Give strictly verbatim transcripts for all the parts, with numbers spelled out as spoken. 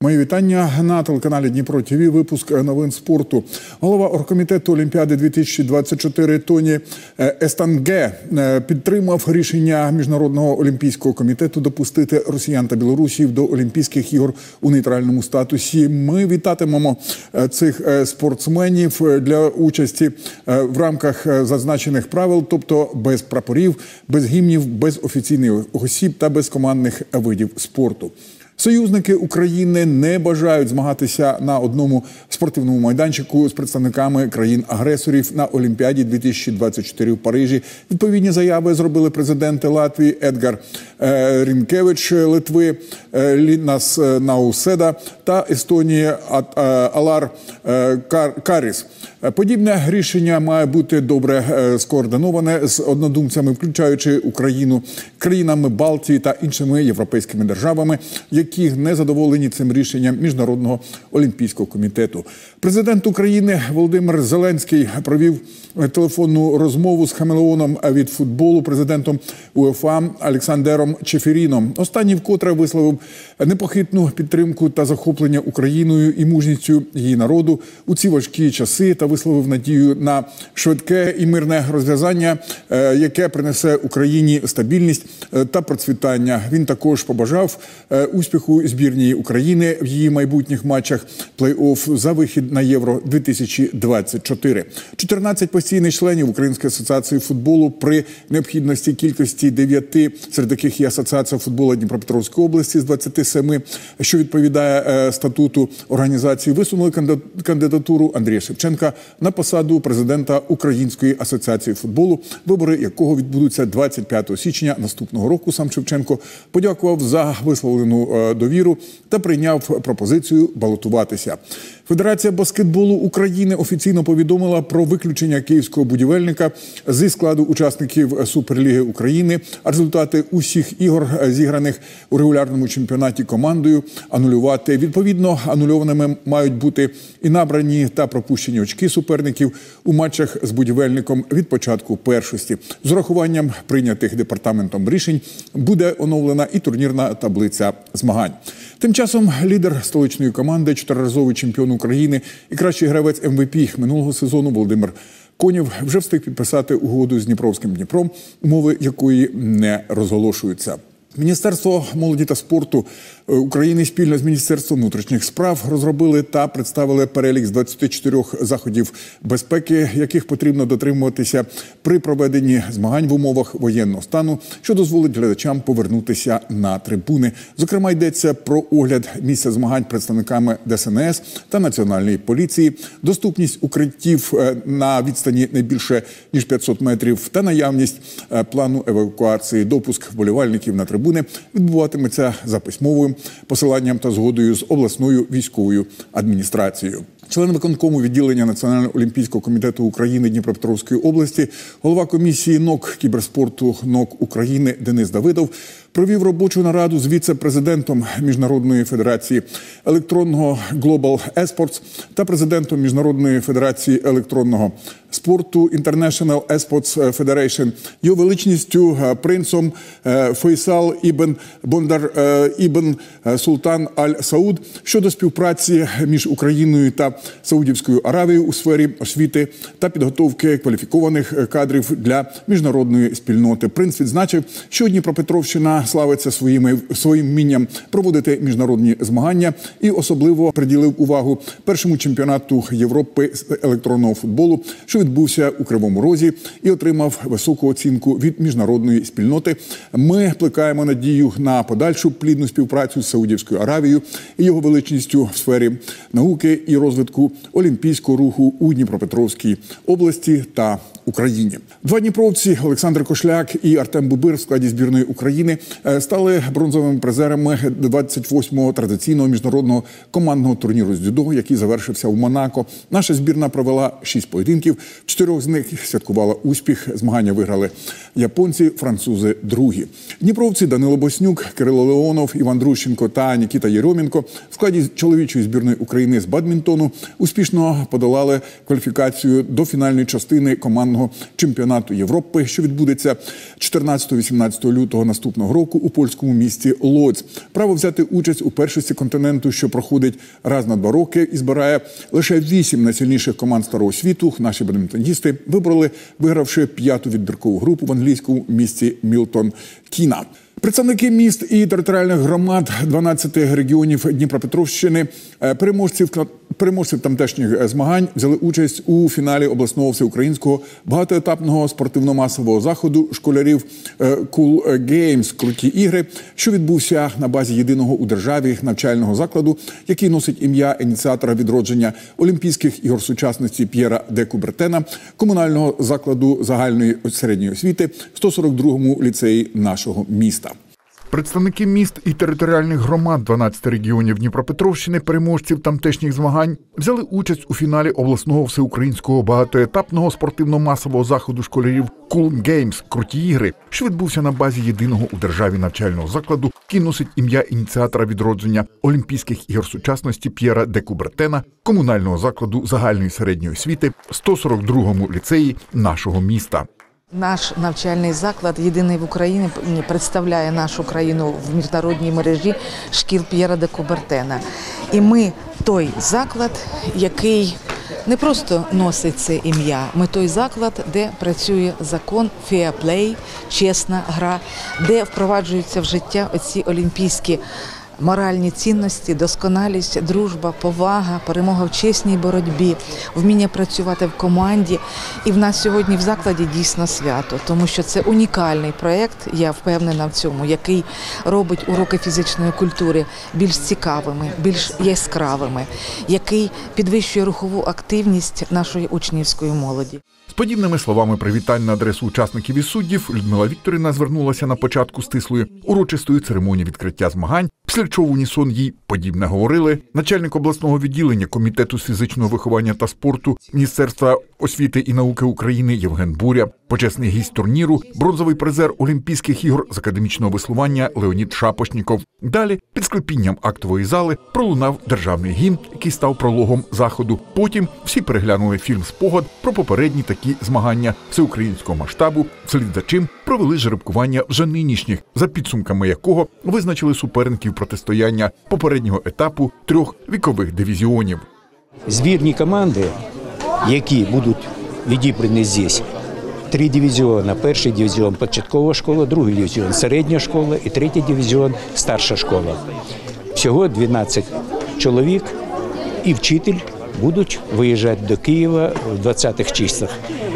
Мої вітання на телеканалі Дніпро ТВ, випуск новин спорту. Голова оргкомітету Олімпіади дві тисячі двадцять чотири Тоні Естанге підтримав рішення Міжнародного олімпійського комітету допустити росіян та білорусів до Олімпійських ігор у нейтральному статусі. Ми вітатимемо цих спортсменів для участі в рамках зазначених правил, тобто без прапорів, без гімнів, без офіційних осіб та без командних видів спорту. Союзники України не бажають змагатися на одному спортивному майданчику з представниками країн-агресорів на Олімпіаді дві тисячі двадцять чотири в Парижі. Відповідні заяви зробили президенти Латвії Едгар Рінкевич, Литви Лінас Науседа та Естонії Алар Каріс. Подібне рішення має бути добре скоординоване з однодумцями, включаючи Україну, країнами Балтії та іншими європейськими державами, які не задоволені цим рішенням Міжнародного олімпійського комітету. Президент України Володимир Зеленський провів телефонну розмову з хамелеоном від футболу, президентом УЄФА Олександром Чеферіном. Останній вкотре висловив непохитну підтримку та захоплення Україною і мужністю її народу у ці важкі часи та висловив надію на швидке і мирне розв'язання, яке принесе Україні стабільність та процвітання. Він також побажав успіху збірній України в її майбутніх матчах плей-офф за вихід на Євро дві тисячі двадцять чотири. чотирнадцять постійних членів Української асоціації футболу при необхідності кількості дев'яти, серед яких є Асоціація футболу Дніпропетровської області з двадцяти семи, що відповідає статуту організації, висунули кандидатуру Андрія Шевченка на посаду президента Української асоціації футболу, вибори якого відбудуться двадцять п'ятого січня наступного року. Сам Шевченко подякував за висловлену довіру та прийняв пропозицію балотуватися. Федерація баскетболу України офіційно повідомила про виключення київського будівельника зі складу учасників Суперліги України, а результати усіх ігор, зіграних у регулярному чемпіонаті командою, анулювати. Відповідно, анульованими мають бути і набрані та пропущені очки суперників у матчах з будівельником від початку першості. З урахуванням прийнятих департаментом рішень буде оновлена і турнірна таблиця змагань. Тим часом лідер столичної команди, чотириразовий чемпіон України і кращий гравець ем ве пі минулого сезону Володимир Конєв вже встиг підписати угоду з Дніпровським Дніпром, умови якої не розголошуються. Міністерство молоді та спорту України спільно з Міністерством внутрішніх справ розробили та представили перелік з двадцяти чотирьох заходів безпеки, яких потрібно дотримуватися при проведенні змагань в умовах воєнного стану, що дозволить глядачам повернутися на трибуни. Зокрема, йдеться про огляд місця змагань представниками де ес ен ес та Національної поліції, доступність укриттів на відстані не більше ніж п'ятсот метрів та наявність плану евакуації. Допуск вболівальників на трибуни відбуватиметься за письмовим посиланням та згодою з обласною військовою адміністрацією. Член виконкому відділення Національного олімпійського комітету України Дніпропетровської області, голова комісії НОК кіберспорту НОК України Денис Давидов провів робочу нараду з віце-президентом Міжнародної федерації електронного Global Esports та президентом Міжнародної федерації електронного спорту International Esports Federation, його величністю принцом Фейсал Ібн Бондар Ібн Султан Аль-Сауд щодо співпраці між Україною та Саудівською Аравією у сфері освіти та підготовки кваліфікованих кадрів для міжнародної спільноти. Принц відзначив, що Дніпропетровщина славиться своїми, своїм вмінням проводити міжнародні змагання і особливо приділив увагу першому чемпіонату Європи з електронного футболу, що відбувся у Кривому Розі і отримав високу оцінку від міжнародної спільноти. Ми плекаємо надію на подальшу плідну співпрацю з Саудівською Аравією і його величністю в сфері науки і розвитку олімпійського руху у Дніпропетровській області та Україні. Два дніпровці Олександр Кошляк і Артем Бубир в складі збірної України стали бронзовими призерами двадцять восьмого традиційного міжнародного командного турніру з дзюдо, який завершився в Монако. Наша збірна провела шість поєдинків, в чотирьох з них святкувала успіх. Змагання виграли японці, французи другі. Дніпровці Данило Боснюк, Кирило Леонов, Іван Друщенко та Нікіта Єрьомінко в складі чоловічої збірної України з бадмінтону успішно подолали кваліфікацію до фінальної частини командного міжнародного чемпіонату Європи, що відбудеться чотирнадцятого-вісімнадцятого лютого наступного року у польському місті Лодзь. Право взяти участь у першості континенту, що проходить раз на два роки і збирає лише вісім найсильніших команд старого світу, наші бадмінтоністи вибрали, вигравши п'яту відбіркову групу в англійському місті Мілтон Кіна. Представники міст і територіальних громад дванадцяти регіонів Дніпропетровщини, переможців, переможців тамтешніх змагань, взяли участь у фіналі обласного всеукраїнського багатоетапного спортивно-масового заходу школярів Cool Games «Круті ігри», що відбувся на базі єдиного у державі навчального закладу, який носить ім'я ініціатора відродження Олімпійських ігор сучасності П'єра де Кубертена, комунального закладу загальної середньої освіти в сто сорок другому ліцеї нашого міста. Представники міст і територіальних громад дванадцяти регіонів Дніпропетровщини, переможців тамтешніх змагань, взяли участь у фіналі обласного всеукраїнського багатоетапного спортивно-масового заходу школярів Cool Games «Круті ігри», що відбувся на базі єдиного у державі навчального закладу, який носить ім'я ініціатора відродження Олімпійських ігор сучасності П'єра де Кубертена, комунального закладу загальної середньої освіти в сто сорок другому ліцеї нашого міста. Наш навчальний заклад, єдиний в Україні, представляє нашу країну в міжнародній мережі шкіл П'єра де Кубертена. І ми той заклад, який не просто носить це ім'я, ми той заклад, де працює закон fair play, чесна гра, де впроваджуються в життя оці олімпійські моральні цінності, досконалість, дружба, повага, перемога в чесній боротьбі, вміння працювати в команді. І в нас сьогодні в закладі дійсно свято, тому що це унікальний проєкт, я впевнена в цьому, який робить уроки фізичної культури більш цікавими, більш яскравими, який підвищує рухову активність нашої учнівської молоді. З подібними словами привітань на адресу учасників і суддів Людмила Вікторівна звернулася на початку стислої урочистої церемонії відкриття змагань, після чого в унісон їй подібне говорили начальник обласного відділення Комітету з фізичного виховання та спорту Міністерства освіти і науки України Євген Буря, почесний гість турніру, бронзовий призер Олімпійських ігор з академічного веслування Леонід Шапошніков. Далі, під склепінням актової зали, пролунав державний гімн, який став прологом заходу. Потім всі переглянули фільм «Спогад» про попередні такі змагання всеукраїнського масштабу, вслід за чим провели жеребкування вже нинішніх, за підсумками якого визначили суперників протистояння попереднього етапу трьох вікових дивізіонів. Збірні команди, які будуть відібрані здесь, три дивізіони. Перший дивізіон – початкова школа, другий дивізіон – середня школа і третій дивізіон – старша школа. Всього дванадцять чоловік і вчитель будуть виїжджати до Києва в двадцятих числах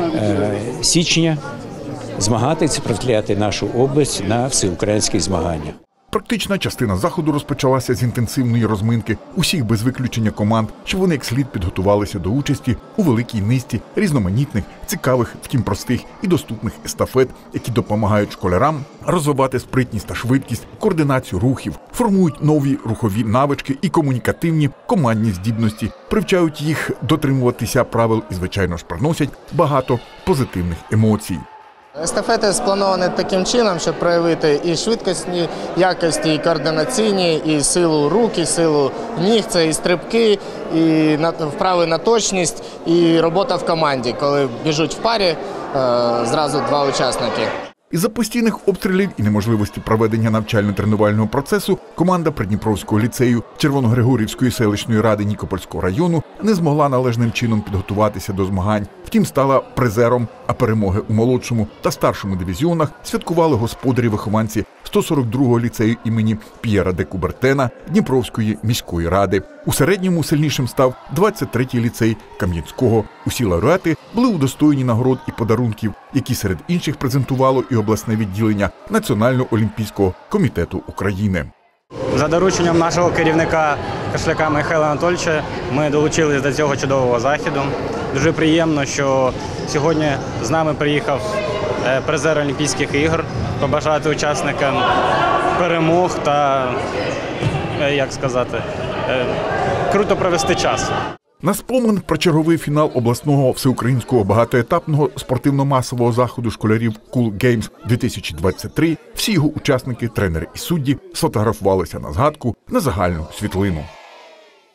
січня, змагатися, представляти нашу область на всеукраїнські змагання. Практична частина заходу розпочалася з інтенсивної розминки усіх без виключення команд, щоб вони як слід підготувалися до участі у великій низці різноманітних, цікавих, втім простих і доступних естафет, які допомагають школярам розвивати спритність та швидкість, координацію рухів, формують нові рухові навички і комунікативні командні здібності, привчають їх дотримуватися правил і, звичайно ж, приносять багато позитивних емоцій. Естафети сплановані таким чином, щоб проявити і швидкісні якості, і координаційні, і силу рук, і силу ніг, це і стрибки, і вправи на точність, і робота в команді, коли біжуть в парі зразу два учасники. Із-за постійних обстрілів і неможливості проведення навчально-тренувального процесу команда Придніпровського ліцею Червоногригорівської селищної ради Нікопольського району не змогла належним чином підготуватися до змагань. Втім, стала призером, а перемоги у молодшому та старшому дивізіонах святкували господарі-вихованці сто сорок другого ліцею імені П'єра де Кубертена Дніпровської міської ради. У середньому сильнішим став двадцять третій ліцей Кам'янського. Усі лауреати були удостоєні нагород і подарунків, які серед інших презентувало і обласне відділення Національного олімпійського комітету України. За дорученням нашого керівника Кашляка Михайла Анатольовича ми долучились до цього чудового заходу. Дуже приємно, що сьогодні з нами приїхав призер Олімпійських ігор, побажати учасникам перемог та, як сказати, круто провести час. На спомин про черговий фінал обласного всеукраїнського багатоетапного спортивно-масового заходу школярів Cool Games дві тисячі двадцять три всі його учасники, тренери і судді сфотографувалися на згадку на загальну світлину.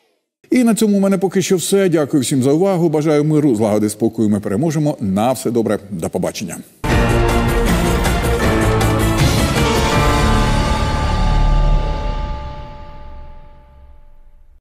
І на цьому у мене поки що все. Дякую всім за увагу. Бажаю миру, злагоди, спокою. Ми переможемо. На все добре. До побачення.